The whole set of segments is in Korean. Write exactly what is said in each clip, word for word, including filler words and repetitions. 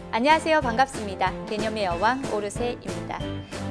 안녕하세요. 반갑습니다. 개념의 여왕 오르세입니다.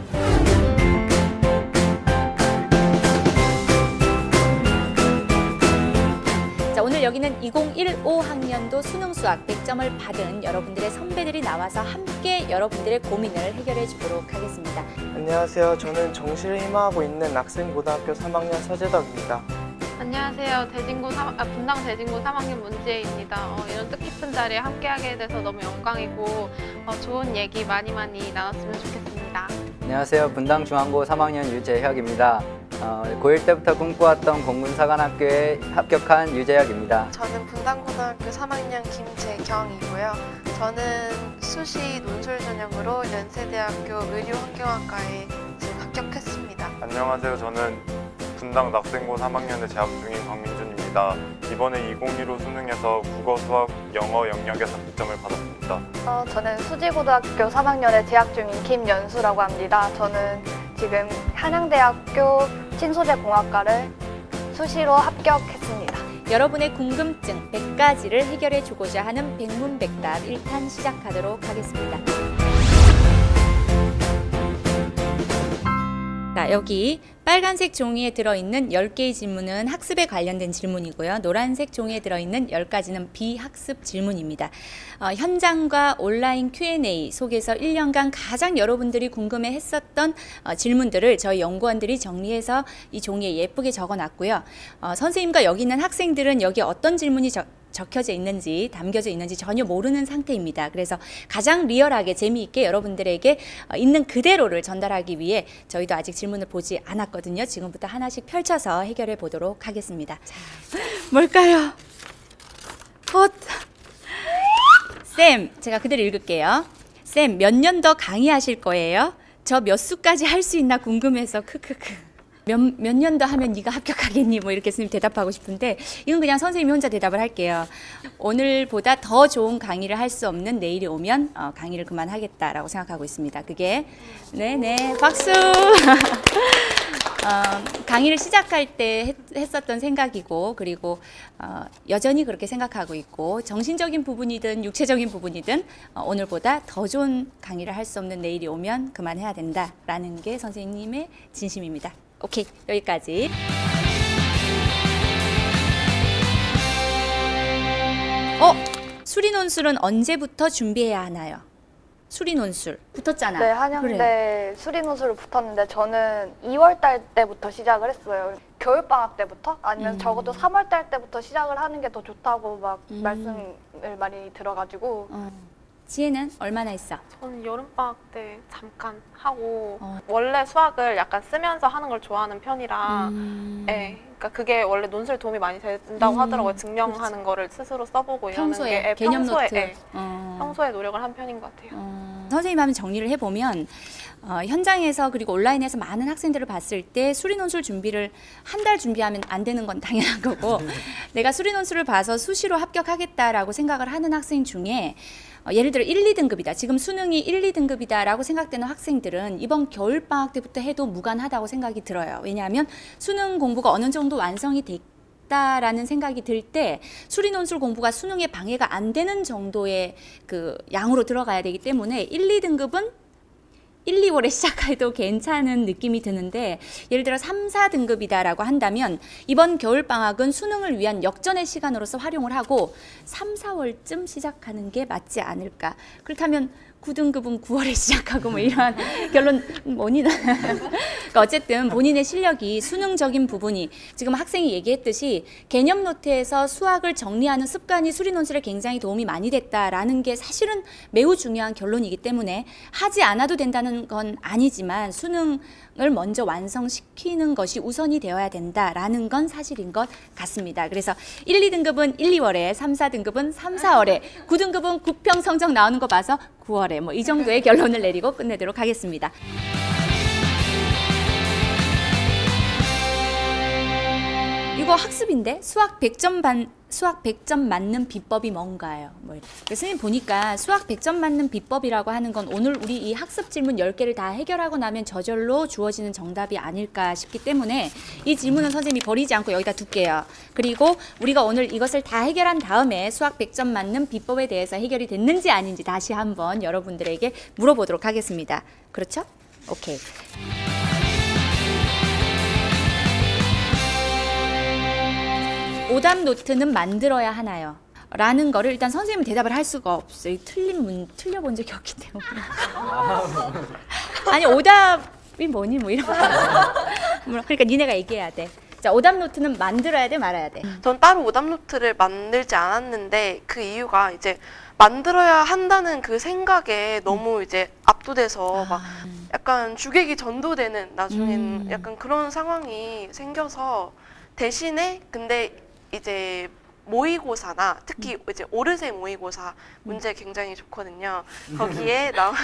자, 오늘 여기는 이천십오 학년도 수능 수학 백 점을 받은 여러분들의 선배들이 나와서 함께 여러분들의 고민을 해결해 주도록 하겠습니다. 안녕하세요. 저는 정시를 희망하고 있는 학생고등학교 삼 학년 서재덕입니다. 안녕하세요. 대진고 삼, 아, 분당 대진고 삼 학년 문지혜입니다. 어, 이런 뜻깊은 자리에 함께하게 돼서 너무 영광이고 어, 좋은 얘기 많이 많이 나눴으면 좋겠습니다. 안녕하세요. 분당 중앙고 삼 학년 유재혁입니다. 어, 고일 때부터 꿈꿔왔던 공군사관학교에 합격한 유재혁입니다. 저는 분당고등학교 삼 학년 김재경이고요. 저는 수시 논술 전형으로 연세대학교 의료환경학과에 지금 합격했습니다. 안녕하세요. 저는 분당 낙생고 삼 학년에 재학 중인 박민준입니다. 이번에 이천십오 수능에서 국어, 수학, 영어 영역에서 백 점을 받았습니다. 어, 저는 수지고등학교 삼 학년에 재학 중인 김연수라고 합니다. 저는 지금 한양대학교 신소재공학과를 수시로 합격했습니다. 여러분의 궁금증 백 가지를 해결해 주고자 하는 백문백답 일 탄 시작하도록 하겠습니다. 자, 여기 빨간색 종이에 들어있는 열 개의 질문은 학습에 관련된 질문이고요. 노란색 종이에 들어있는 열 가지는 비학습 질문입니다. 어, 현장과 온라인 큐 앤 에이 속에서 일 년간 가장 여러분들이 궁금해했었던 어, 질문들을 저희 연구원들이 정리해서 이 종이에 예쁘게 적어놨고요. 어, 선생님과 여기 있는 학생들은 여기 어떤 질문이 적 적혀져 있는지, 담겨져 있는지 전혀 모르는 상태입니다. 그래서 가장 리얼하게 재미있게 여러분들에게 있는 그대로를 전달하기 위해 저희도 아직 질문을 보지 않았거든요. 지금부터 하나씩 펼쳐서 해결해 보도록 하겠습니다. 자, 뭘까요? 곧 쌤, 제가 그대로 읽을게요. 쌤, 몇 년 더 강의하실 거예요? 저 몇 수까지 할 수 있나 궁금해서 크크크. 몇, 몇 년 더 하면 네가 합격하겠니? 뭐 이렇게 선생님 대답하고 싶은데 이건 그냥 선생님이 혼자 대답을 할게요. 오늘보다 더 좋은 강의를 할 수 없는 내일이 오면 어, 강의를 그만하겠다라고 생각하고 있습니다. 그게 네네 박수. 어, 강의를 시작할 때 했, 했었던 생각이고 그리고 어, 여전히 그렇게 생각하고 있고 정신적인 부분이든 육체적인 부분이든 어, 오늘보다 더 좋은 강의를 할 수 없는 내일이 오면 그만해야 된다라는 게 선생님의 진심입니다. 오케이, 여기까지. 어? 수리 논술은 언제부터 준비해야 하나요? 수리 논술 붙었잖아. 네, 한양대 그래. 수리 논술을 붙었는데 저는 이월 달 때부터 시작을 했어요. 겨울방학 때부터? 아니면 음. 적어도 삼월 달 때부터 시작을 하는 게 더 좋다고 막 음. 말씀을 많이 들어가지고 어. 지혜는 얼마나 했어? 저는 여름방학 때 잠깐 하고 어. 원래 수학을 약간 쓰면서 하는 걸 좋아하는 편이라 음. 네, 그러니까 그게 원래 논술에 도움이 많이 된다고 음. 하더라고요. 증명하는 그렇지. 거를 스스로 써보고 평소에, 이러는 게 개념 평소에, 노트. 네, 어. 평소에 노력을 한 편인 것 같아요. 어. 선생님 하면 정리를 해보면 어, 현장에서 그리고 온라인에서 많은 학생들을 봤을 때 수리 논술 준비를 한 달 준비하면 안 되는 건 당연한 거고 내가 수리 논술을 봐서 수시로 합격하겠다라고 생각을 하는 학생 중에 어, 예를 들어 일, 이 등급이다. 지금 수능이 일, 이 등급이다라고 생각되는 학생들은 이번 겨울방학 때부터 해도 무관하다고 생각이 들어요. 왜냐하면 수능 공부가 어느 정도 완성이 됐다라는 생각이 들 때 수리 논술 공부가 수능에 방해가 안 되는 정도의 그 양으로 들어가야 되기 때문에 일, 이 등급은 일, 이월에 시작해도 괜찮은 느낌이 드는데 예를 들어 삼, 사 등급이다라고 한다면 이번 겨울방학은 수능을 위한 역전의 시간으로서 활용을 하고 삼, 사월쯤 시작하는 게 맞지 않을까. 그렇다면 구 등급은 구월에 시작하고 뭐 이러한 결론 뭐니? 그러니까 어쨌든 본인의 실력이 수능적인 부분이 지금 학생이 얘기했듯이 개념 노트에서 수학을 정리하는 습관이 수리 논술에 굉장히 도움이 많이 됐다라는 게 사실은 매우 중요한 결론이기 때문에 하지 않아도 된다는 건 아니지만 수능을 먼저 완성시키는 것이 우선이 되어야 된다라는 건 사실인 것 같습니다. 그래서 일, 이 등급은 일, 이월에, 삼, 사 등급은 삼, 사월에, 구 등급은 구평 성적 나오는 거 봐서 구월에 뭐 이 정도의 결론을 내리고 끝내도록 하겠습니다. 이거 이거 학습인데 수학 백 점 반 수학 백 점 맞는 비법이 뭔가요? 뭐 이렇게. 선생님 보니까 수학 백 점 맞는 비법이라고 하는 건 오늘 우리 이 학습 질문 열 개를 다 해결하고 나면 저절로 주어지는 정답이 아닐까 싶기 때문에 이 질문은 선생님이 버리지 않고 여기다 둘게요. 그리고 우리가 오늘 이것을 다 해결한 다음에 수학 백 점 맞는 비법에 대해서 해결이 됐는지 아닌지 다시 한번 여러분들에게 물어보도록 하겠습니다. 그렇죠? 오케이. 오답 노트는 만들어야 하나요? 라는 거를 일단 선생님은 대답을 할 수가 없어요. 틀린 문, 틀려본 적이 없기 때문에. 아니, 오답이 뭐니? 뭐 이런 거. 그러니까 니네가 얘기해야 돼. 자, 오답 노트는 만들어야 돼, 말아야 돼? 전 따로 오답 노트를 만들지 않았는데 그 이유가 이제 만들어야 한다는 그 생각에 너무 이제 압도돼서 막 약간 주객이 전도되는 나중에는 음. 약간 그런 상황이 생겨서 대신에 근데 이제 모의고사나 특히 이제 오르생 모의고사 문제 굉장히 좋거든요. 거기에 나오는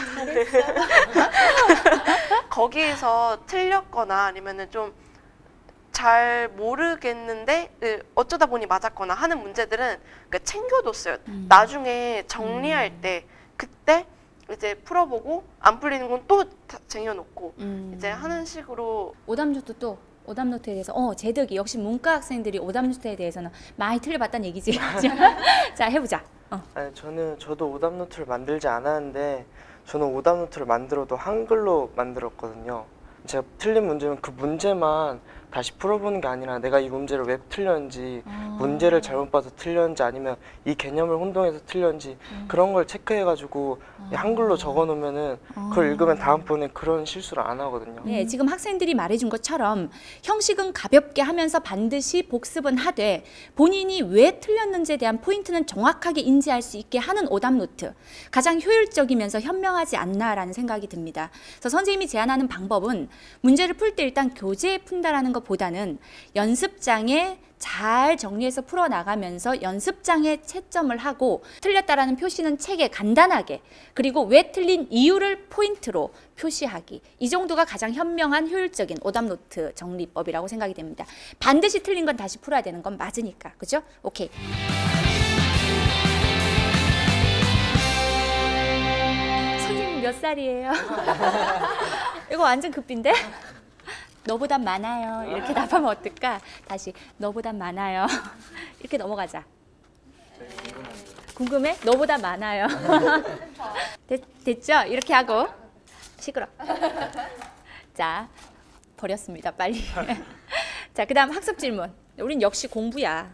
거기에서 틀렸거나 아니면은 좀 잘 모르겠는데 어쩌다 보니 맞았거나 하는 문제들은 그러니까 챙겨뒀어요. 음. 나중에 정리할 때 그때 이제 풀어보고 안 풀리는 건 또 쟁여놓고 음. 이제 하는 식으로. 오답 노트 또 오답 노트에 대해서 어 제득이 역시 문과 학생들이 오답 노트에 대해서는 많이 틀려봤다는 얘기지. 자, 해보자. 어. 아니, 저는 저도 오답 노트를 만들지 않았는데 저는 오답 노트를 만들어도 한글로 만들었거든요. 제가 틀린 문제는 그 문제만 다시 풀어보는 게 아니라 내가 이 문제를 왜 틀렸는지, 아. 문제를 잘못 봐서 틀렸는지 아니면 이 개념을 혼동해서 틀렸는지 음. 그런 걸 체크해가지고 아. 한글로 적어놓으면은 그걸 읽으면 다음번에 그런 실수를 안 하거든요. 네, 지금 학생들이 말해준 것처럼 형식은 가볍게 하면서 반드시 복습은 하되 본인이 왜 틀렸는지에 대한 포인트는 정확하게 인지할 수 있게 하는 오답 노트. 가장 효율적이면서 현명하지 않나라는 생각이 듭니다. 그래서 선생님이 제안하는 방법은 문제를 풀 때 일단 교재에 푼다라는 것보다는 연습장에 잘 정리해서 풀어나가면서 연습장에 채점을 하고 틀렸다라는 표시는 책에 간단하게, 그리고 왜 틀린 이유를 포인트로 표시하기. 이 정도가 가장 현명한 효율적인 오답노트 정리법이라고 생각이 됩니다. 반드시 틀린 건 다시 풀어야 되는 건 맞으니까. 그죠? 오케이. 선생님 몇 살이에요? 이거 완전 급인데? 너보단 많아요. 이렇게 답하면 어떨까? 다시 너보단 많아요. 이렇게 넘어가자. 궁금해? 너보다 많아요. 됐, 됐죠? 이렇게 하고 시끄러. 자, 버렸습니다. 빨리. 자, 그 다음 학습 질문. 우린 역시 공부야.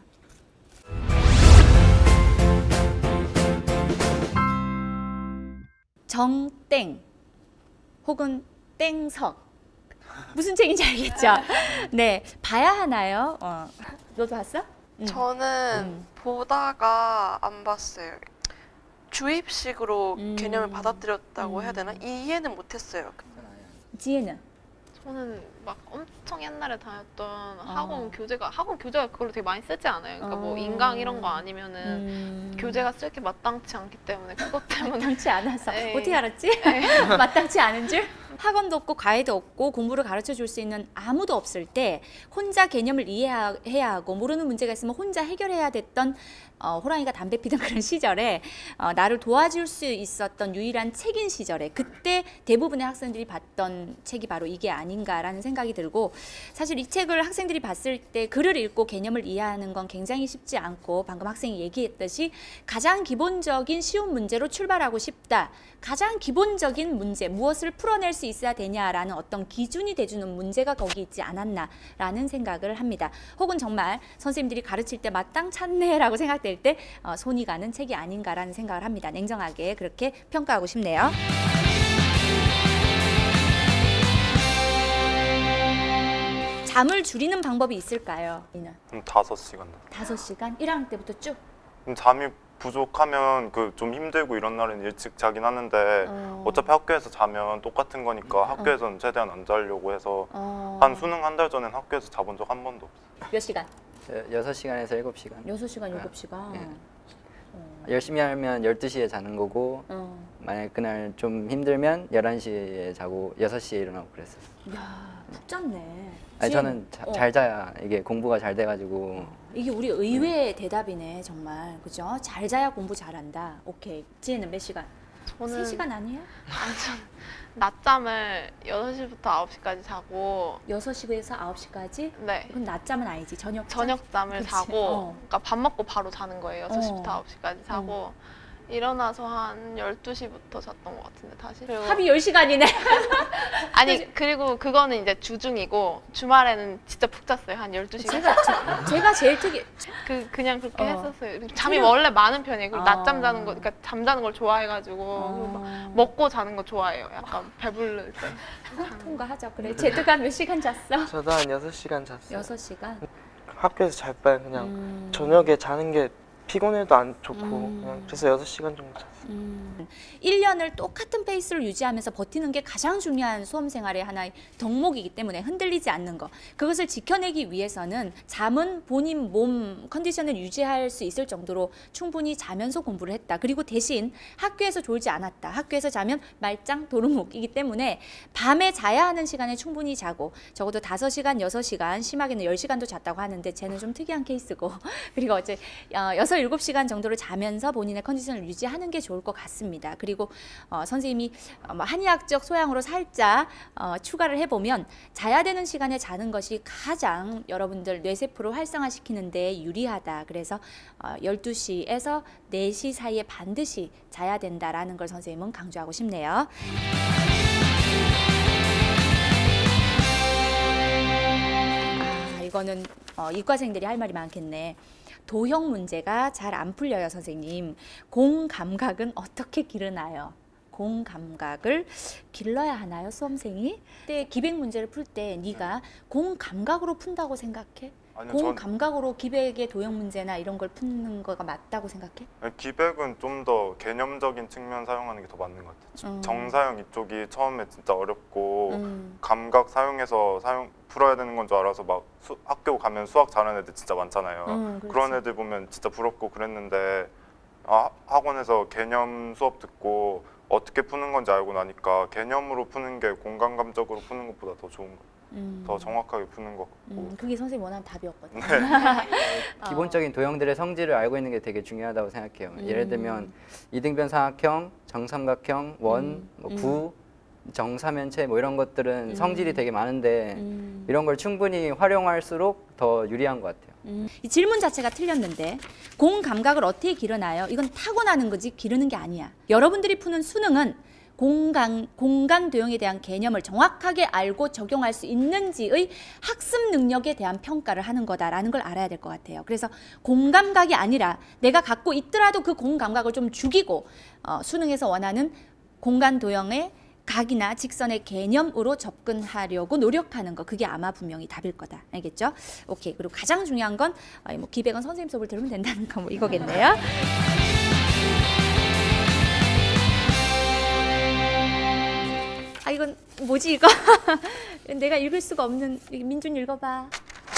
정땡 혹은 땡석. 무슨 책인지 알겠죠? 네, 봐야 하나요? 어. 너도 봤어? 응. 저는 음. 보다가 안 봤어요. 주입식으로 음. 개념을 받아들였다고 음. 해야 되나? 이해는 못했어요. 지혜는? 저는 막 엄청 옛날에 다녔던 어. 학원 교재가 학원 교재가 그걸로 되게 많이 쓰지 않아요. 그러니까 어. 뭐 인강 이런 거 아니면은 음. 교재가 쓸 게 마땅치 않기 때문에 그것 때문에 마땅치 않아서. 에이. 어떻게 알았지? 마땅치 않은 줄? 학원도 없고 과외도 없고 공부를 가르쳐 줄 수 있는 아무도 없을 때 혼자 개념을 이해해야 하고 모르는 문제가 있으면 혼자 해결해야 됐던 어, 호랑이가 담배 피던 그런 시절에 어, 나를 도와줄 수 있었던 유일한 책인 시절에 그때 대부분의 학생들이 봤던 책이 바로 이게 아닌가라는 생각이 들고, 사실 이 책을 학생들이 봤을 때 글을 읽고 개념을 이해하는 건 굉장히 쉽지 않고 방금 학생이 얘기했듯이 가장 기본적인 쉬운 문제로 출발하고 싶다. 가장 기본적인 문제, 무엇을 풀어낼 수 있어야 되냐라는 어떤 기준이 돼주는 문제가 거기 있지 않았나라는 생각을 합니다. 혹은 정말 선생님들이 가르칠 때 마땅찮네라고 생각될 때 어, 손이 가는 책이 아닌가라는 생각을 합니다. 냉정하게 그렇게 평가하고 싶네요. 잠을 줄이는 방법이 있을까요? 이는 음, 다섯 시간. 다섯 시간? 일 학년 때부터 쭉? 음, 잠이 부족하면 그 좀 힘들고 이런 날은 일찍 자긴 하는데 어. 어차피 학교에서 자면 똑같은 거니까 학교에서는 최대한 안 자려고 해서 어. 한 수능 한 달 전엔 학교에서 자본 적 한 번도 없어요. 몇 시간? 여섯 시간에서 일곱 시간. 여섯 시간, 일곱 시간? 네. 어. 열심히 하면 열두 시에 자는 거고 어. 만약 그날 좀 힘들면 열한 시에 자고 여섯 시에 일어나고 그랬어요. 야, 푹 잤네. 아니 지혜는- 저는 자, 어. 잘 자야 이게 공부가 잘 돼가지고. 이게 우리 의외의 대답이네, 정말. 그죠? 잘 자야 공부 잘한다. 오케이. 지혜는 몇 시간? 저는 세 시간 아니에요? 완전 낮잠을 여섯 시부터 아홉 시까지 자고 여섯 시에서 아홉 시까지? 네. 그건 낮잠은 아니지. 저녁 저녁잠을 그치. 자고 어. 그러니까 밥 먹고 바로 자는 거예요. 여섯 시부터 어. 아홉 시까지 자고 일어나서 한 열두 시부터 잤던 것 같은데 다시. 그리고 합이 열 시간이네. 아니 그리고 그거는 이제 주중이고 주말에는 진짜 푹 잤어요. 한 열두 시간. 제가 제, 제가 제일 특이 그 그냥 그렇게 어. 했었어요. 잠이 그냥- 원래 많은 편이에요. 그리고 아. 낮잠 자는 거, 그러니까 잠자는 걸 좋아해가지고 어. 먹고 자는 거 좋아해요. 약간 배부를 때. 통과하자. 그래. 제트가 몇 시간 잤어? 저도 한 여섯 시간 잤어요. 여섯 시간. 학교에서 잘 바에 그냥 음. 저녁에 자는 게 피곤해도 안 좋고 음. 그냥 그래서 여섯 시간 정도 잤어요. 음. 일 년을 똑같은 페이스를 유지하면서 버티는 게 가장 중요한 수험 생활의 하나의 덕목이기 때문에 흔들리지 않는 거. 그것을 지켜내기 위해서는 잠은 본인 몸 컨디션을 유지할 수 있을 정도로 충분히 자면서 공부를 했다. 그리고 대신 학교에서 졸지 않았다. 학교에서 자면 말짱 도루묵이기 때문에 밤에 자야 하는 시간에 충분히 자고 적어도 다섯 시간, 여섯 시간, 심하게는 열 시간도 잤다고 하는데 쟤는 좀 특이한 케이스고 그리고 어제 어, 여섯, 일곱 시간 정도를 자면서 본인의 컨디션을 유지하는 게 좋을 것 같습니다. 그리고 어, 선생님이 어, 뭐 한의학적 소양으로 살짝 어, 추가를 해보면 자야 되는 시간에 자는 것이 가장 여러분들 뇌세포를 활성화시키는 데 유리하다. 그래서 어, 열두 시에서 네 시 사이에 반드시 자야 된다라는 걸 선생님은 강조하고 싶네요. 아, 이거는 어, 이과생들이 할 말이 많겠네. 도형 문제가 잘 안 풀려요, 선생님. 공 감각은 어떻게 기르나요? 공 감각을 길러야 하나요, 수험생이? 근데 기백 문제를 풀 때 네가 공 감각으로 푼다고 생각해? 아니요, 공 전 감각으로 기백의 도형 문제나 이런 걸 푸는 거가 맞다고 생각해? 기백은 좀 더 개념적인 측면 사용하는 게 더 맞는 것 같아요. 음. 정사용 이쪽이 처음에 진짜 어렵고 음. 감각 사용해서 사용 풀어야 되는 건 줄 알아서 막 수, 학교 가면 수학 잘하는 애들 진짜 많잖아요. 음, 그렇지. 그런 애들 보면 진짜 부럽고 그랬는데 아, 학원에서 개념 수업 듣고 어떻게 푸는 건지 알고 나니까 개념으로 푸는 게 공간감적으로 푸는 것보다 더 좋은 거, 음. 더 정확하게 푸는 것 같고. 음, 그게 선생님 원하는 답이었거든. 기본적인 도형들의 성질을 알고 있는 게 되게 중요하다고 생각해요. 음. 예를 들면 이등변 삼각형, 정삼각형, 원, 음. 뭐 음. 구, 정사면체 뭐 이런 것들은 음. 성질이 되게 많은데 음. 이런 걸 충분히 활용할수록 더 유리한 것 같아요. 음, 이 질문 자체가 틀렸는데 공 감각을 어떻게 기르나요? 이건 타고나는 거지 기르는 게 아니야. 여러분들이 푸는 수능은 공간, 공간 도형에 대한 개념을 정확하게 알고 적용할 수 있는지의 학습 능력에 대한 평가를 하는 거다라는 걸 알아야 될 것 같아요. 그래서 공감각이 아니라 내가 갖고 있더라도 그 공감각을 좀 죽이고 어, 수능에서 원하는 공간 도형의 각이나 직선의 개념으로 접근하려고 노력하는 거, 그게 아마 분명히 답일 거다. 알겠죠? 오케이. 그리고 가장 중요한 건 어, 뭐 기백은 선생님 수업을 들으면 된다는 거 뭐 이거겠네요. 아 이건 뭐지 이거? 내가 읽을 수가 없는. 민준 읽어봐.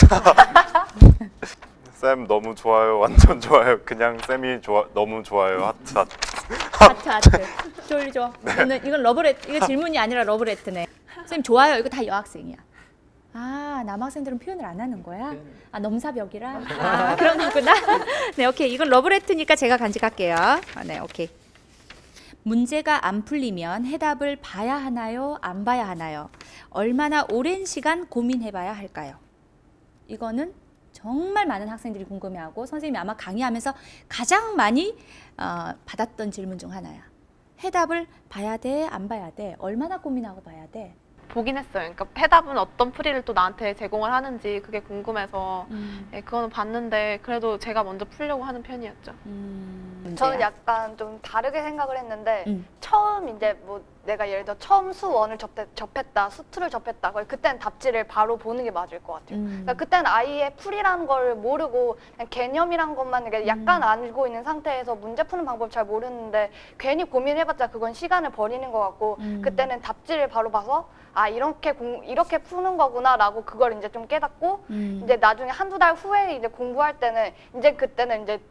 쌤 너무 좋아요, 완전 좋아요. 그냥 쌤이 좋아, 너무 좋아요. 하트 하트. 하트 하트. 돌려줘. 이거는 이건 러브레트. 이거 질문이 아니라 러브레트네. 선생님 좋아요. 이거 다 여학생이야. 아 남학생들은 표현을 안 하는 거야? 아 넘사벽이라? 아 그런 거구나. 네 오케이. 이건 러브레트니까 제가 간직할게요. 아, 네 오케이. 문제가 안 풀리면 해답을 봐야 하나요? 안 봐야 하나요? 얼마나 오랜 시간 고민해봐야 할까요? 이거는 정말 많은 학생들이 궁금해하고 선생님이 아마 강의하면서 가장 많이 어, 받았던 질문 중 하나야. 해답을 봐야 돼? 안 봐야 돼? 얼마나 고민하고 봐야 돼? 보긴 했어요. 그러니까 해답은 어떤 풀이를 또 나한테 제공을 하는지 그게 궁금해서 음, 예, 그거는 봤는데 그래도 제가 먼저 풀려고 하는 편이었죠. 음, 저는 문제야. 약간 좀 다르게 생각을 했는데 음. 처음 이제 뭐 내가 예를 들어 처음 수 원을 접했, 접했다, 수 투를 접했다. 그때는 답지를 바로 보는 게 맞을 것 같아요. 음. 그러니까 그때는 아예 풀이라는 걸 모르고 그냥 개념이란 것만 이렇게 약간 알고 있는 상태에서 문제 푸는 방법 잘 모르는데 괜히 고민해봤자 그건 시간을 버리는 것 같고 음. 그때는 답지를 바로 봐서 아 이렇게 공, 이렇게 푸는 거구나라고 그걸 이제 좀 깨닫고 음. 이제 나중에 한두 달 후에 이제 공부할 때는 이제 그때는 이제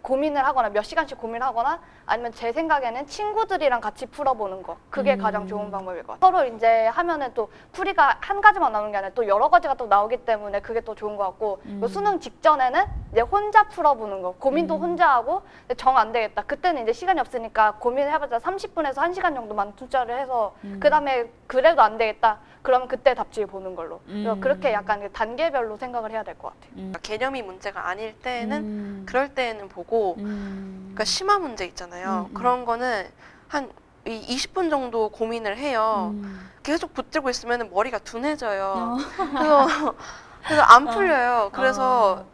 고민을 하거나 몇 시간씩 고민을 하거나 아니면 제 생각에는 친구들이랑 같이 풀어보는 거 그게 음. 가장 좋은 방법일 것 같아요. 서로 이제 하면은 또 풀이가 한 가지만 나오는 게 아니라 또 여러 가지가 또 나오기 때문에 그게 또 좋은 것 같고 음. 또 수능 직전에는 이제 혼자 풀어보는 거 고민도 음. 혼자 하고 정 안 되겠다 그때는 이제 시간이 없으니까 고민해봤자 삼십 분에서 한 시간 정도만 투자를 해서 음. 그 다음에 그래도 안 되겠다 그러면 그때 답지를 보는 걸로 그래서 음. 그렇게 약간 단계별로 생각을 해야 될 것 같아요. 음. 개념이 문제가 아닐 때는 음. 그럴 때는 보고 음. 그러니까 심화 문제 있잖아요. 음, 음. 그런 거는 한 이 이십 분 정도 고민을 해요. 음. 계속 붙들고 있으면 머리가 둔해져요. 어. 그래서, 그래서 안 풀려요. 그래서 어.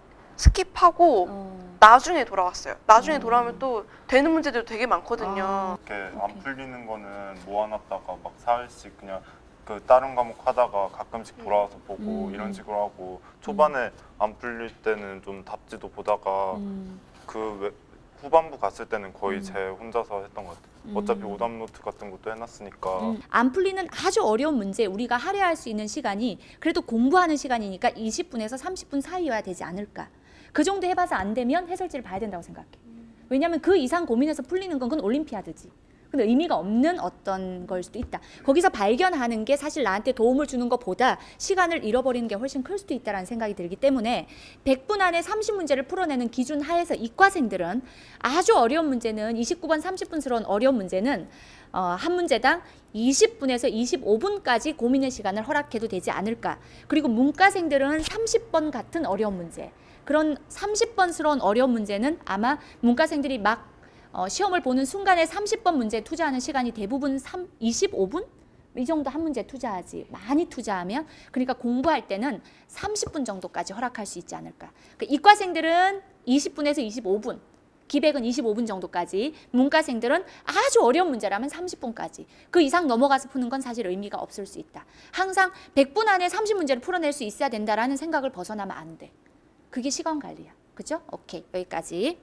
스킵하고 어. 나중에 돌아왔어요. 나중에 어. 돌아오면 또 되는 문제들도 되게 많거든요. 아. 이렇게 안 풀리는 거는 모아놨다가 막 사흘씩 그냥 그 다른 과목 하다가 가끔씩 돌아와서 보고 음. 이런 식으로 하고 초반에 안 풀릴 때는 좀 답지도 보다가 음. 그 외- 후반부 갔을 때는 거의 음. 제 혼자서 했던 것 같아요. 음. 어차피 오답 노트 같은 것도 해놨으니까 음, 안 풀리는 아주 어려운 문제 우리가 할애할 수 있는 시간이 그래도 공부하는 시간이니까 이십 분에서 삼십 분 사이여야 되지 않을까. 그 정도 해봐서 안 되면 해설지를 봐야 된다고 생각해. 왜냐하면 그 이상 고민해서 풀리는 건 그건 올림피아드지. 근데 의미가 없는 어떤 걸 수도 있다. 거기서 발견하는 게 사실 나한테 도움을 주는 것보다 시간을 잃어버리는 게 훨씬 클 수도 있다는 생각이 들기 때문에 백 분 안에 삼십 문제를 풀어내는 기준 하에서 이과생들은 아주 어려운 문제는 이십구 번 삼십 분스러운 어려운 문제는 어, 한 문제당 이십 분에서 이십오 분까지 고민의 시간을 허락해도 되지 않을까. 그리고 문과생들은 삼십 번 같은 어려운 문제. 그런 삼십 번스러운 어려운 문제는 아마 문과생들이 막 어, 시험을 보는 순간에 삼십 번 문제 투자하는 시간이 대부분 삼, 이십오 분? 이 정도 한 문제 투자하지. 많이 투자하면 그러니까 공부할 때는 삼십 분 정도까지 허락할 수 있지 않을까. 그 이과생들은 이십 분에서 이십오 분, 기백은 이십오 분 정도까지, 문과생들은 아주 어려운 문제라면 삼십 분까지. 그 이상 넘어가서 푸는 건 사실 의미가 없을 수 있다. 항상 백 분 안에 삼십 문제를 풀어낼 수 있어야 된다라는 생각을 벗어나면 안 돼. 그게 시간 관리야. 그죠? 오케이, 여기까지.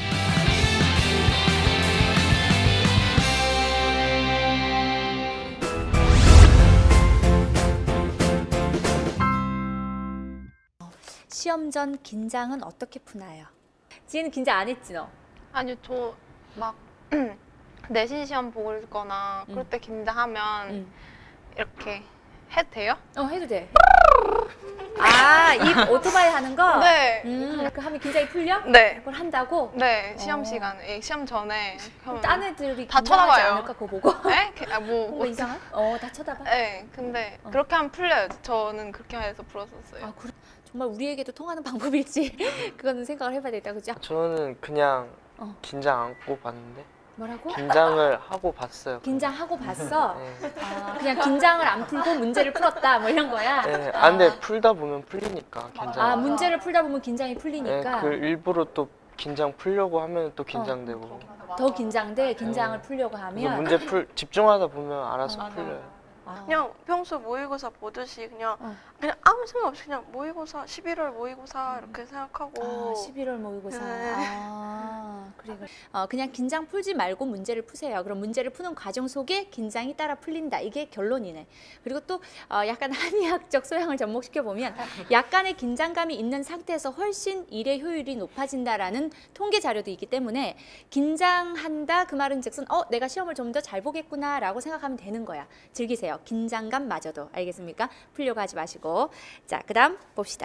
시험 전 긴장은 어떻게 푸나요? 지혜는 긴장 안 했지 너? 아니요, 저 막 내신 시험 보고 있거나 그럴 음. 때 긴장하면 응. 이렇게 해도 돼요? 어 해도 돼. 아, 이 오토바이 하는 거? 네. 음, 그 하면 긴장이 풀려? 네. 그걸 한다고? 네, 시험 어. 시간에, 시험 전에 그럼 하면 딴 애들이 다 긴장하지 쳐다봐요. 않을까 그거 보고? 네? 아, 뭐, 뭔가 이상한? 어, 다 쳐다봐. 네, 근데 어. 그렇게 하면 풀려요. 저는 그렇게 해서 풀었었어요. 아, 그래. 정말 우리에게도 통하는 방법일지 그거는 생각을 해봐야 되겠다, 그죠? 저는 그냥 어. 긴장 안고 봤는데 뭐라고? 긴장을 하고 봤어요. 긴장하고 봤어? 네. 아, 그냥 긴장을 안 풀고 문제를 풀었다 뭐 이런 거야? 네. 아 근데 풀다 보면 풀리니까 긴장. 아, 문제를 풀다 보면 긴장이 네, 풀리니까 그 일부러 또 긴장 풀려고 하면 또 긴장되고. 더 긴장돼, 긴장을 네. 풀려고 그래서 하면 문제 풀 집중하다 보면 알아서 어. 풀려요. 아. 그냥 평소 모의고사 보듯이 그냥 어. 그냥 아무 생각 없이 그냥 모의고사 십일월 모의고사 이렇게 생각하고 아, 십일월 모의고사. 네. 아, 그래, 그래. 어, 그냥 긴장 풀지 말고 문제를 푸세요. 그럼 문제를 푸는 과정 속에 긴장이 따라 풀린다. 이게 결론이네. 그리고 또 어, 약간 한의학적 소양을 접목시켜 보면 약간의 긴장감이 있는 상태에서 훨씬 일의 효율이 높아진다라는 통계 자료도 있기 때문에 긴장한다 그 말은즉슨 어 내가 시험을 좀 더 잘 보겠구나라고 생각하면 되는 거야. 즐기세요. 긴장감마저도. 알겠습니까? 풀려고 하지 마시고. 자, 그다음 봅시다.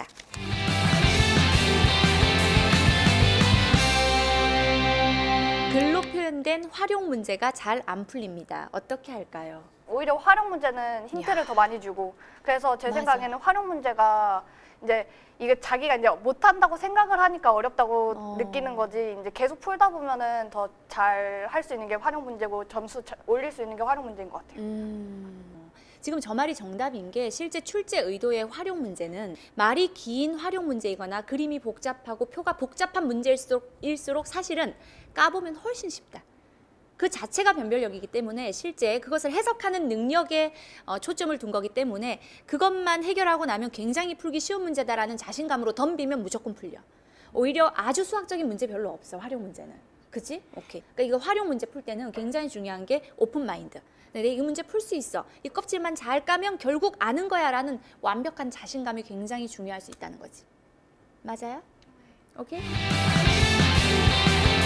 글로 표현된 활용 문제가 잘 안 풀립니다. 어떻게 할까요? 오히려 활용 문제는 힌트를 더 많이 주고 그래서 제 맞아. 생각에는 활용 문제가 이제 이게 자기가 이제 못한다고 생각을 하니까 어렵다고 어. 느끼는 거지 이제 계속 풀다 보면은 더 잘 할 수 있는 게 활용 문제고 점수 자- 올릴 수 있는 게 활용 문제인 것 같아요. 음, 지금 저 말이 정답인 게 실제 출제 의도의 활용 문제는 말이 긴 활용 문제이거나 그림이 복잡하고 표가 복잡한 문제일수록 일수록 사실은 까보면 훨씬 쉽다. 그 자체가 변별력이기 때문에 실제 그것을 해석하는 능력에 어, 초점을 둔 거기 때문에 그것만 해결하고 나면 굉장히 풀기 쉬운 문제다라는 자신감으로 덤비면 무조건 풀려. 오히려 아주 수학적인 문제 별로 없어, 활용 문제는. 그치? 오케이. 그러니까 이거 활용 문제 풀 때는 굉장히 중요한 게 오픈 마인드. 내가 이 문제 풀 수 있어. 이 껍질만 잘 까면 결국 아는 거야 라는 완벽한 자신감이 굉장히 중요할 수 있다는 거지. 맞아요? 오케이?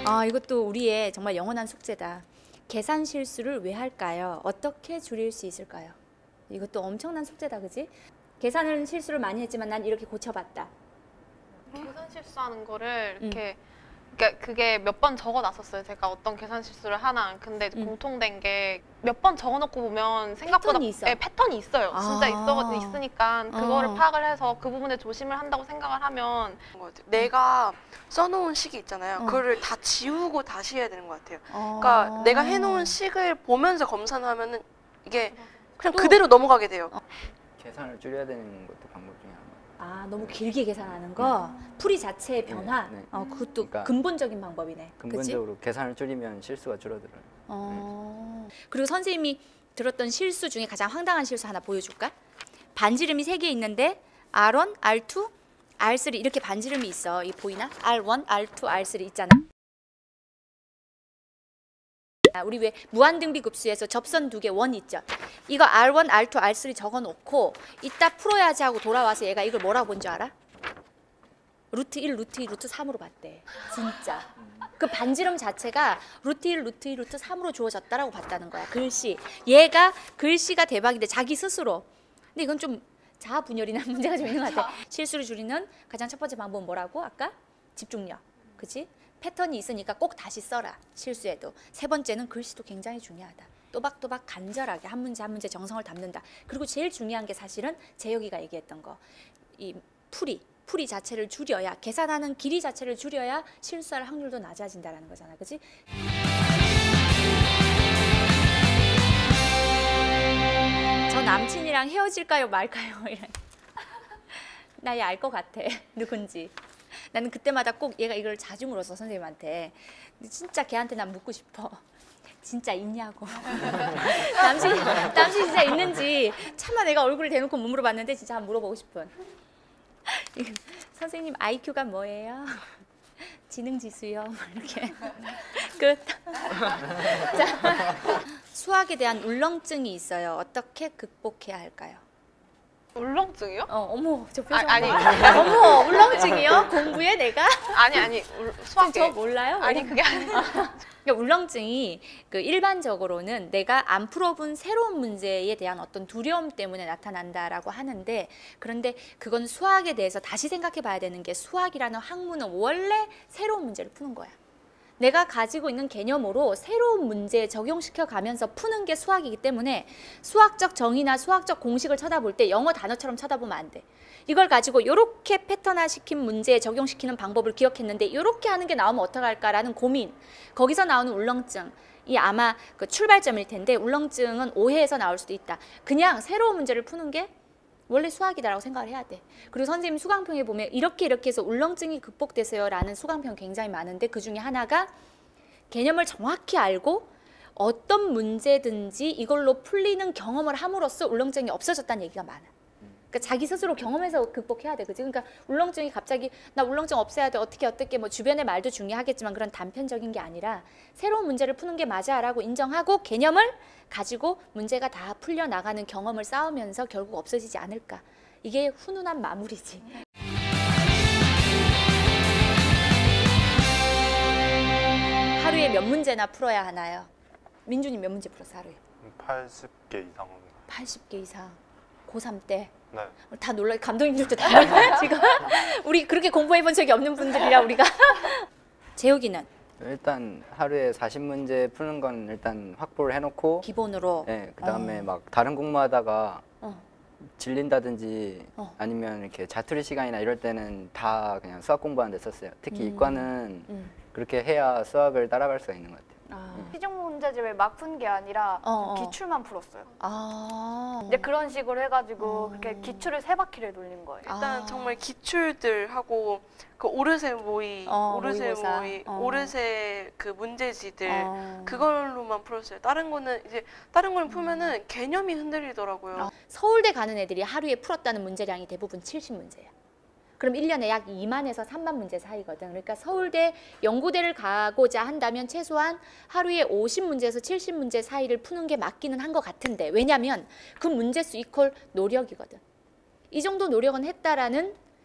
아, 이것도 우리의 정말 영원한 숙제다. 계산 실수를 왜 할까요? 어떻게 줄일 수 있을까요? 이것도 엄청난 숙제다, 그지? 계산은 실수를 많이 했지만 난 이렇게 고쳐봤다. 계산 실수하는 거를 음. 이렇게 그러니까 그게 몇 번 적어놨었어요. 제가 어떤 계산 실수를 하나. 근데 음. 공통된 게 몇 번 적어놓고 보면 생각보다 패턴이 있어. 네, 패턴이 있어요. 아. 진짜 있어 있으니까 그거를 어. 파악을 해서 그 부분에 조심을 한다고 생각을 하면 것 같아요. 내가 써놓은 식이 있잖아요. 어. 그거를 다 지우고 다시 해야 되는 것 같아요. 어. 그러니까 내가 해놓은 식을 보면서 검사를 하면은 이게 그냥 또- 그대로 넘어가게 돼요. 계산을 줄여야 되는 것도 방법 중에 하나. 아, 너무 길게 계산하는 거? 풀이 자체의 변화? 네, 네. 어, 그것도 그러니까 근본적인 방법이네. 그치? 근본적으로 계산을 줄이면 실수가 줄어들어요. 어. 그리고 선생님이 들었던 실수 중에 가장 황당한 실수 하나 보여줄까? 반지름이 세 개 있는데 알 원, 알 투, 알 쓰리 이렇게 반지름이 있어. 이 보이나? 알 원, 알 투, 알 쓰리 있잖아. 우리 왜 무한등비급수에서 접선 두 개 원 있죠? 이거 알 원, 알 투, 알 쓰리 적어놓고 이따 풀어야지 하고 돌아와서 얘가 이걸 뭐라고 본 줄 알아? 루트 일, 루트 이, 루트 삼으로 봤대. 진짜. 그 반지름 자체가 루트 일, 루트 이, 루트 삼으로 주어졌다라고 봤다는 거야. 글씨. 얘가 글씨가 대박인데 자기 스스로. 근데 이건 좀 자아 분열이나 문제가 좀 있는 것 같아. 실수를 줄이는 가장 첫 번째 방법은 뭐라고? 아까? 집중력. 그치? 패턴이 있으니까 꼭 다시 써라. 실수해도. 세 번째는 글씨도 굉장히 중요하다. 또박또박 간절하게 한 문제 한 문제 정성을 담는다. 그리고 제일 중요한 게 사실은 재혁이가 얘기했던 거. 이 풀이. 풀이 자체를 줄여야, 계산하는 길이 자체를 줄여야 실수할 확률도 낮아진다라는 거잖아. 그치? 저 남친이랑 헤어질까요 말까요? 나 얘 알 것 같아. 누군지. 나는 그때마다 꼭 얘가 이걸 자주 물었어, 선생님한테. 진짜 걔한테 난 묻고 싶어. 진짜 있냐고. 남친, 남친 진짜 있는지 차마 내가 얼굴을 대놓고 못 물어봤는데 진짜 한번 물어보고 싶은. 선생님 아이큐가 뭐예요? 지능지수요. 이렇게 끝. 자, 수학에 대한 울렁증이 있어요. 어떻게 극복해야 할까요? 울렁증이요? 어, 어머, 저 표정. 아니, 봐. 아니. 어머, 울렁증이요? 공부에 내가? 아니 아니 울, 수학에 저 몰라요? 아니 그게 아니라 그러니까 울렁증이 그 일반적으로는 내가 안 풀어본 새로운 문제에 대한 어떤 두려움 때문에 나타난다라고 하는데, 그런데 그건 수학에 대해서 다시 생각해 봐야 되는 게, 수학이라는 학문은 원래 새로운 문제를 푸는 거야. 내가 가지고 있는 개념으로 새로운 문제에 적용시켜 가면서 푸는 게 수학이기 때문에 수학적 정의나 수학적 공식을 쳐다볼 때 영어 단어처럼 쳐다보면 안 돼. 이걸 가지고 이렇게 패턴화시킨 문제에 적용시키는 방법을 기억했는데 이렇게 하는 게 나오면 어떡할까라는 고민, 거기서 나오는 울렁증이 아마 그 출발점일 텐데, 울렁증은 오해에서 나올 수도 있다. 그냥 새로운 문제를 푸는 게 원래 수학이다라고 생각을 해야 돼. 그리고 선생님 수강평에 보면 이렇게 이렇게 해서 울렁증이 극복되세요 라는 수강평 굉장히 많은데, 그 중에 하나가 개념을 정확히 알고 어떤 문제든지 이걸로 풀리는 경험을 함으로써 울렁증이 없어졌다는 얘기가 많아. 그러니까 자기 스스로 경험해서 극복해야 돼, 그지? 그러니까 울렁증이 갑자기 나 울렁증 없애야 돼, 어떻게 어떻게, 뭐 주변의 말도 중요하겠지만 그런 단편적인 게 아니라 새로운 문제를 푸는 게 맞아라고 인정하고 개념을 가지고 문제가 다 풀려 나가는 경험을 쌓으면서 결국 없어지지 않을까. 이게 훈훈한 마무리지. 하루에 몇 문제나 풀어야 하나요? 민준이 몇 문제 풀었어 하루에? 팔십 개 이상은. 팔십 개 이상. 고삼 때. 네. 다 놀라, 감독님들도 다 놀라요 지금. 우리 그렇게 공부해 본 적이 없는 분들이라 우리가. 재욱이는 일단 하루에 사십 문제 푸는 건 일단 확보를 해놓고, 기본으로. 네, 그다음에 어. 막 다른 공부하다가 어. 질린다든지 어. 아니면 이렇게 자투리 시간이나 이럴 때는 다 그냥 수학 공부하는 데 썼어요. 특히 음. 이과는 음. 그렇게 해야 수학을 따라갈 수가 있는 것 같아요. 아. 시중 문제집을 막 푼 게 아니라 어, 어. 기출만 풀었어요. 아. 이제 그런 식으로 해가지고 어. 그렇게 기출을 세 바퀴를 돌린 거예요. 일단 아. 정말 기출들하고 그 오르세 모의, 어, 오르세 모의고사. 모의, 어. 오르세 그 문제지들 어. 그걸로만 풀었어요. 다른 거는 이제 다른 걸 풀면은 개념이 흔들리더라고요. 어. 서울대 가는 애들이 하루에 풀었다는 문제량이 대부분 칠십 문제야. 그럼 일 년에 약 이만에서 삼만 문제 사이거든. 그러니까 서울대 연구대를 가고자 한다면 최소한 하루에 오십 문제에서 칠십 문제 사이를 푸는 게 맞기는 한 것 같은데, 왜냐면 그 문제수 이퀄 노력이거든. 이 정도 노력은 했다라는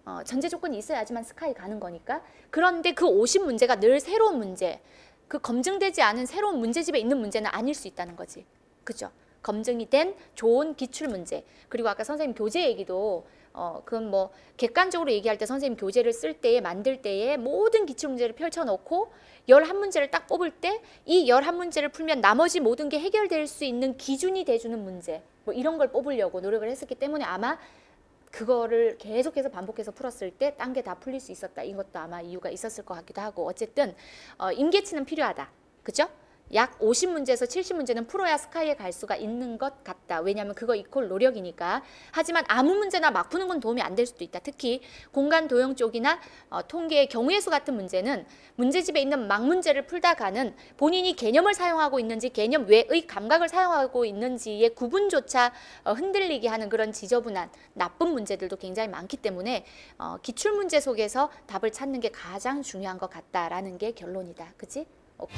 어, 전제 조건이 있어야지만 스카이 가는 거니까. 그런데 그 오십 문제가 늘 새로운 문제, 그 검증되지 않은 새로운 문제집에 있는 문제는 아닐 수 있다는 거지. 그죠? 검증이 된 좋은 기출 문제. 그리고 아까 선생님 교재 얘기도 어, 그건 뭐 객관적으로 얘기할 때 선생님 교재를 쓸 때에 만들 때에 모든 기출 문제를 펼쳐놓고 열한 문제를 딱 뽑을 때 이 열한 문제를 풀면 나머지 모든 게 해결될 수 있는 기준이 돼주는 문제, 뭐 이런 걸 뽑으려고 노력을 했었기 때문에 아마 그거를 계속해서 반복해서 풀었을 때 딴 게 다 풀릴 수 있었다. 이것도 아마 이유가 있었을 것 같기도 하고. 어쨌든 어, 임계치는 필요하다. 그죠? 약 오십 문제에서 칠십 문제는 풀어야 스카이에 갈 수가 있는 것 같다. 왜냐하면 그거 이퀄 노력이니까. 하지만 아무 문제나 막 푸는 건 도움이 안 될 수도 있다. 특히 공간 도형 쪽이나 어, 통계의 경우의 수 같은 문제는 문제집에 있는 막 문제를 풀다가는 본인이 개념을 사용하고 있는지 개념 외의 감각을 사용하고 있는지의 구분조차 어, 흔들리게 하는 그런 지저분한 나쁜 문제들도 굉장히 많기 때문에 어, 기출문제 속에서 답을 찾는 게 가장 중요한 것 같다라는 게 결론이다. 그치? 오케이.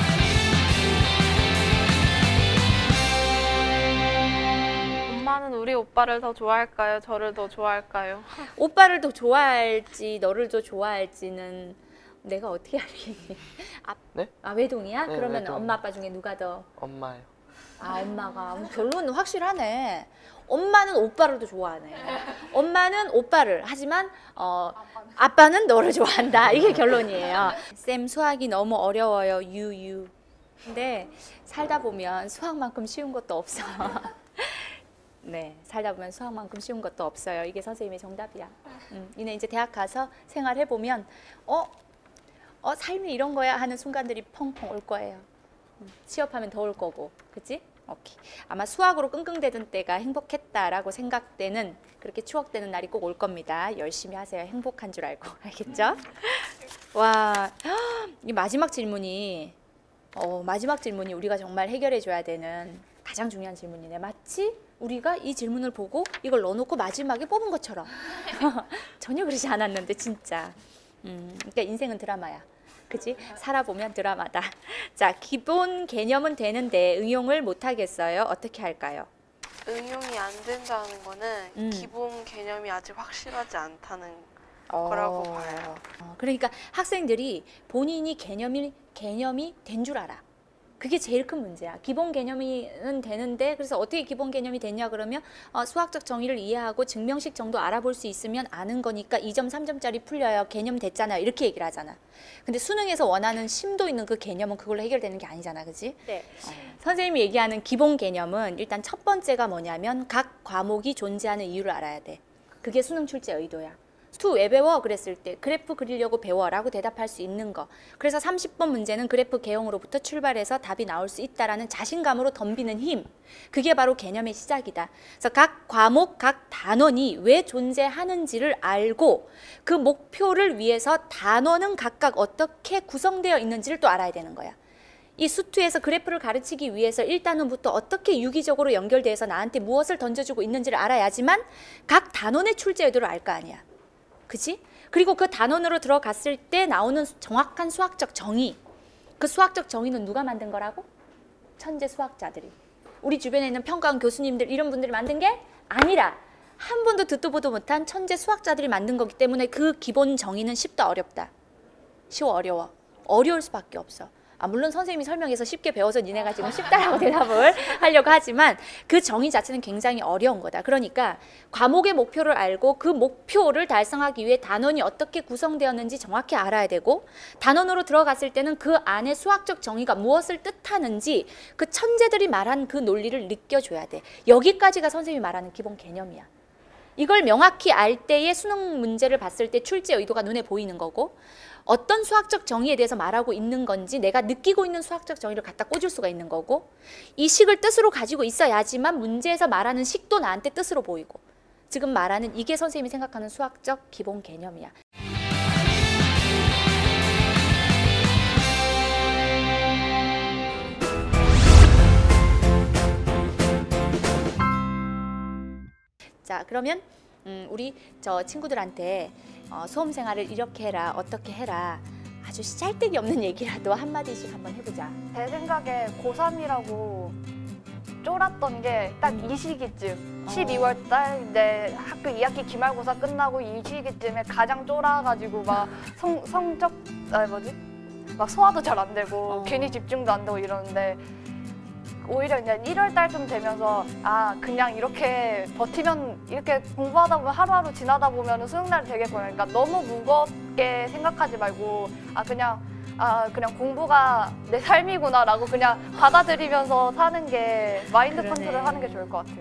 엄마는 우리 오빠를 더 좋아할까요? 저를 더 좋아할까요? 오빠를 더 좋아할지 너를 더 좋아할지는 내가 어떻게 알겠니? 아, 네? 아 외동이야? 네, 그러면 외동. 엄마 아빠 중에 누가 더? 엄마요. 아 엄마가. 결론은 확실하네. 엄마는 오빠를 더 좋아하네. 엄마는 오빠를 하지만 어, 아빠는 너를 좋아한다. 이게 결론이에요. 쌤 수학이 너무 어려워요. 유유. 근데 살다 보면 수학만큼 쉬운 것도 없어. 네, 살다 보면 수학만큼 쉬운 것도 없어요. 이게 선생님의 정답이야. 음, 이내 이제 대학 가서 생활해 보면 어, 어 삶이 이런 거야 하는 순간들이 펑펑 올 거예요. 음, 취업하면 더 올 거고, 그렇지? 오케이. 아마 수학으로 끙끙대던 때가 행복했다라고 생각되는 그렇게 추억되는 날이 꼭 올 겁니다. 열심히 하세요. 행복한 줄 알고, 알겠죠? 와, 이 마지막 질문이 어, 마지막 질문이 우리가 정말 해결해 줘야 되는 가장 중요한 질문이네. 마치 우리가 이 질문을 보고 이걸 넣어놓고 마지막에 뽑은 것처럼. 전혀 그러지 않았는데 진짜. 음, 그러니까 인생은 드라마야. 그치? 살아보면 드라마다. 자, 기본 개념은 되는데 응용을 못하겠어요. 어떻게 할까요? 응용이 안 된다는 거는 음. 기본 개념이 아직 확실하지 않다는 어, 거라고 봐요. 어, 그러니까 학생들이 본인이 개념이 개념이 된 줄 알아. 그게 제일 큰 문제야. 기본 개념은 되는데 그래서 어떻게 기본 개념이 됐냐 그러면 어, 수학적 정의를 이해하고 증명식 정도 알아볼 수 있으면 아는 거니까 이 점 삼 점짜리 풀려요. 개념 됐잖아요. 이렇게 얘기를 하잖아. 근데 수능에서 원하는 심도 있는 그 개념은 그걸로 해결되는 게 아니잖아. 그치? 네. 어. 선생님이 얘기하는 기본 개념은 일단 첫 번째가 뭐냐면 각 과목이 존재하는 이유를 알아야 돼. 그게 수능 출제 의도야. 투 왜 배워? 그랬을 때 그래프 그리려고 배워라고 대답할 수 있는 거. 그래서 삼십 번 문제는 그래프 개형으로부터 출발해서 답이 나올 수 있다라는 자신감으로 덤비는 힘. 그게 바로 개념의 시작이다. 그래서 각 과목, 각 단원이 왜 존재하는지를 알고 그 목표를 위해서 단원은 각각 어떻게 구성되어 있는지를 또 알아야 되는 거야. 이 수투에서 그래프를 가르치기 위해서 일 단원부터 어떻게 유기적으로 연결돼서 나한테 무엇을 던져주고 있는지를 알아야지만 각 단원의 출제 의도를 알 거 아니야. 그치? 그리고 그 단원으로 들어갔을 때 나오는 정확한 수학적 정의. 그 수학적 정의는 누가 만든 거라고? 천재 수학자들이. 우리 주변에 있는 평가원 교수님들 이런 분들이 만든 게 아니라 한 번도 듣도 보도 못한 천재 수학자들이 만든 거기 때문에 그 기본 정의는 쉽다 어렵다. 쉬워 어려워. 어려울 수밖에 없어. 아, 물론 선생님이 설명해서 쉽게 배워서 니네가 지금 쉽다라고 대답을 하려고 하지만 그 정의 자체는 굉장히 어려운 거다. 그러니까 과목의 목표를 알고 그 목표를 달성하기 위해 단원이 어떻게 구성되었는지 정확히 알아야 되고 단원으로 들어갔을 때는 그 안에 수학적 정의가 무엇을 뜻하는지 그 천재들이 말한 그 논리를 느껴줘야 돼. 여기까지가 선생님이 말하는 기본 개념이야. 이걸 명확히 알 때의 수능 문제를 봤을 때 출제 의도가 눈에 보이는 거고 어떤 수학적 정의에 대해서 말하고 있는 건지 내가 느끼고 있는 수학적 정의를 갖다 꽂을 수가 있는 거고 이 식을 뜻으로 가지고 있어야지만 문제에서 말하는 식도 나한테 뜻으로 보이고 지금 말하는 이게 선생님이 생각하는 수학적 기본 개념이야. 자, 그러면 음, 우리 저 친구들한테 어, 수험 생활을 이렇게 해라, 어떻게 해라 아주 짤데기 없는 얘기라도 한마디씩 한번 해보자. 제 생각에 고삼이라고 좀 큰 거 없는 게 좀 더 좋은 것 같아요. 왜냐면 고삼은 이제 수능을 볼 수 있는 기회가 있잖아요. 수능을 볼 수 있는 기회가 있으면 이제 수능을 잘 보고 수능을 잘 치면 이제 고삼을 볼 수 있는 기회가 있잖아요. 쫄았던 게 딱 이 시기쯤 십이월 달 내 학교 이 학기 기말고사 끝나고 이 시기쯤에 가장 쫄아가지고 막 성, 성적 아 뭐지? 막 소화도 잘 안 되고 어. 괜히 집중도 안 되고 이러는데 오히려 이제 일월 달쯤 되면서 아 그냥 이렇게 버티면 이렇게 공부하다 보면 하루하루 지나다 보면 수능날 되겠구나. 그러니까 너무 무겁게 생각하지 말고 아 그냥 아 그냥 공부가 내 삶이구나라고 그냥 받아들이면서 사는 게 마인드 그러네. 컨트롤 하는 게 좋을 것 같아요.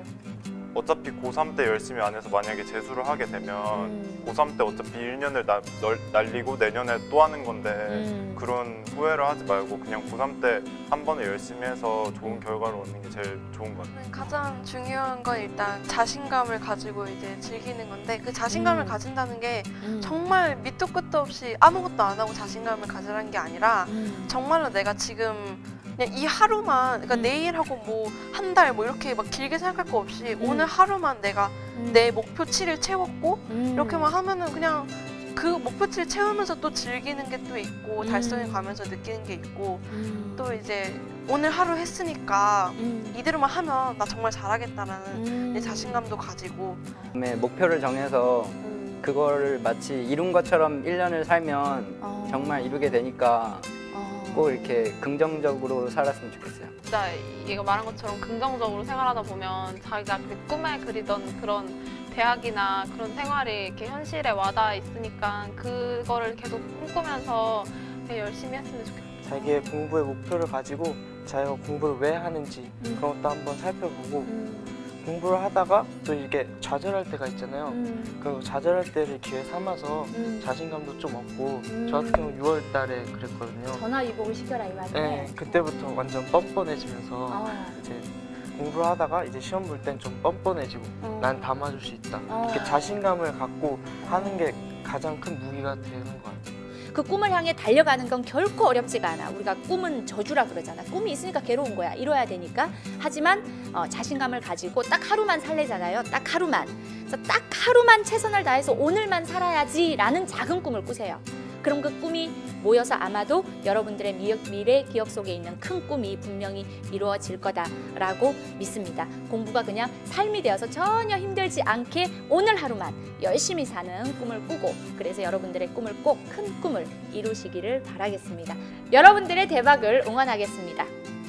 어차피 고삼 때 열심히 안 해서 만약에 재수를 하게 되면 음. 고삼 때 어차피 일 년을 나, 널, 날리고 내년에 또 하는 건데 음. 그런 후회를 하지 말고 그냥 고삼 때 한 번에 열심히 해서 좋은 결과를 얻는 게 제일 좋은 것 같아요. 가장 중요한 건 일단 자신감을 가지고 이제 즐기는 건데 그 자신감을 음. 가진다는 게 음. 정말 밑도 끝도 없이 아무것도 안 하고 자신감을 가지라는 게 아니라 음. 정말로 내가 지금 그냥 이 하루만 그러니까 음. 내일하고 뭐 한 달 뭐 이렇게 막 길게 생각할 거 없이 음. 오늘 하루만 내가 음. 내 목표치를 채웠고 음. 이렇게만 하면은 그냥 그 목표치를 채우면서 또 즐기는 게 또 있고 음. 달성해 가면서 느끼는 게 있고 음. 또 이제 오늘 하루 했으니까 음. 이대로만 하면 나 정말 잘하겠다라는 음. 내 자신감도 가지고 그다음에 목표를 정해서 음. 그거를 마치 이룬 것처럼 일 년을 살면 어. 정말 이루게 되니까 어. 꼭 이렇게 긍정적으로 살았으면 좋겠어요. 진짜 얘가 말한 것처럼 긍정적으로 생활하다 보면 자기가 그 꿈에 그리던 그런 대학이나 그런 생활이 이렇게 현실에 와닿아 있으니까 그거를 계속 꿈꾸면서 되게 열심히 했으면 좋겠어요. 자기의 공부의 목표를 가지고 자기가 공부를 왜 하는지 음. 그런 것도 한번 살펴보고 음. 공부를 하다가 또 이렇게 좌절할 때가 있잖아요. 음. 그 좌절할 때를 기회 삼아서 음. 자신감도 좀 얻고 음. 저 같은 경우 유월 달에 그랬거든요. 전화위복을 시켜라 이 말이네. 네, 그때부터 완전 뻔뻔해지면서 어. 이제 공부를 하다가 이제 시험 볼 땐 좀 뻔뻔해지고 어. 난 다 맞을 수 있다. 어. 이렇게 자신감을 갖고 하는 게 가장 큰 무기가 되는 것 같아요. 그 꿈을 향해 달려가는 건 결코 어렵지가 않아. 우리가 꿈은 저주라 그러잖아. 꿈이 있으니까 괴로운 거야. 이뤄야 되니까. 하지만 어, 자신감을 가지고 딱 하루만 살래잖아요. 딱 하루만. 그래서 딱 하루만 최선을 다해서 오늘만 살아야지라는 작은 꿈을 꾸세요. 그럼 그 꿈이 모여서 아마도 여러분들의 미, 미래 기억 속에 있는 큰 꿈이 분명히 이루어질 거다라고 믿습니다. 공부가 그냥 삶이 되어서 전혀 힘들지 않게 오늘 하루만 열심히 사는 꿈을 꾸고 그래서 여러분들의 꿈을 꼭 큰 꿈을 이루시기를 바라겠습니다. 여러분들의 대박을 응원하겠습니다.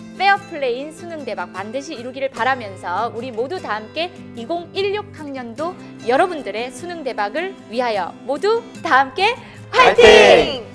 페어플레이인 수능 대박 반드시 이루기를 바라면서 우리 모두 다 함께 이천십육 학년도 여러분들의 수능 대박을 위하여 모두 다 함께 화이팅!